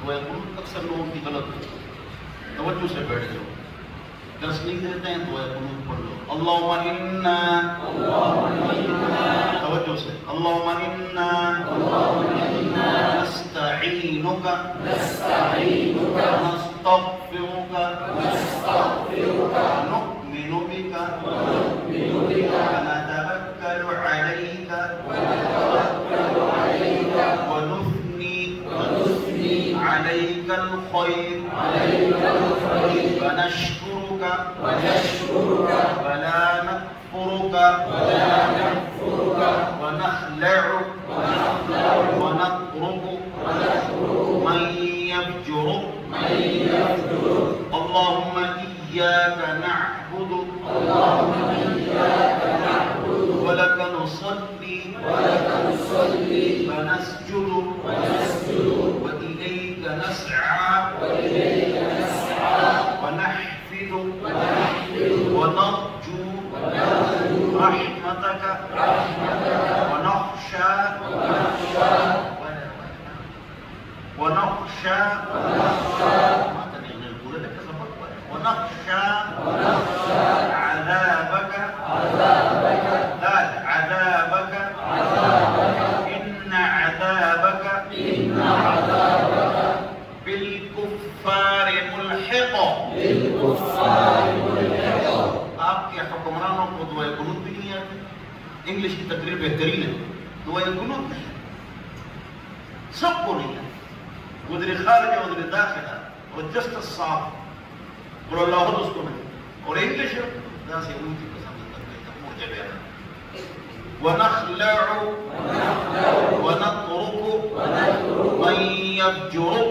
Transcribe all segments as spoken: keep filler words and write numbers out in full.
دعائے قنوت اکثر لوگوں کی غلط ہے. توجہ سے بیٹھ جاؤ. درس نہیں دیتے ہیں دعائے قنوت پڑھ لو. اللہم انا توجہ سے اللہم انا نستعینک ونستغفرک ونؤمن بک ونتوکل علیک ونثنی علیک الخیر ونشکرک ولا نکفرک ونخلع ونترك من يفجرك اللهم إياك نعبد ولك نصلي ونسجد وإليك نسعى ونحفد ونرجو رحمتك ونخشى ونخشى ونخشى عذابك عذابك إن عذابك بالكفار ملحق. آپ کے حکمرانوں کو دعائے قنوت بھی نہیں آتی. انگلش کی تقریر بہترین ہے. دعائے قنوت نہیں سب کو نہیں آتی. ادھر خارج ادھر داخلہ اور جسٹ صاف اور اللہ اس کو نہیں. اور انگلش ہے جہاں سے ان کی پسند کرتے ہیں مجھے بیان ونخلع ونترك من يفجر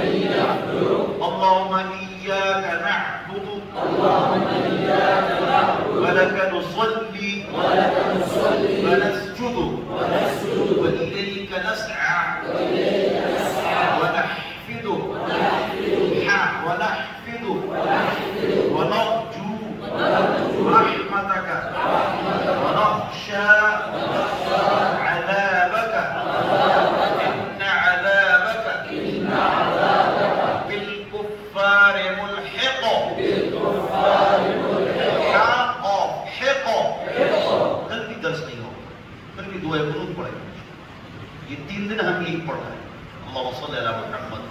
اللهم إياك نعبد ولك نصلي ونسجد وإليك نسعى ونحفد ونحفد ونرجو رحمتك ونخشى عذابك إن عذابك بالكفار ملحق. حق حق کل بھی درس نہیں ہوگا. کل بھی دعائے قنوت پڑھیں. یہ تین دن ہم یہی پڑھ رہے ہیں. اللہم صلی علی محمد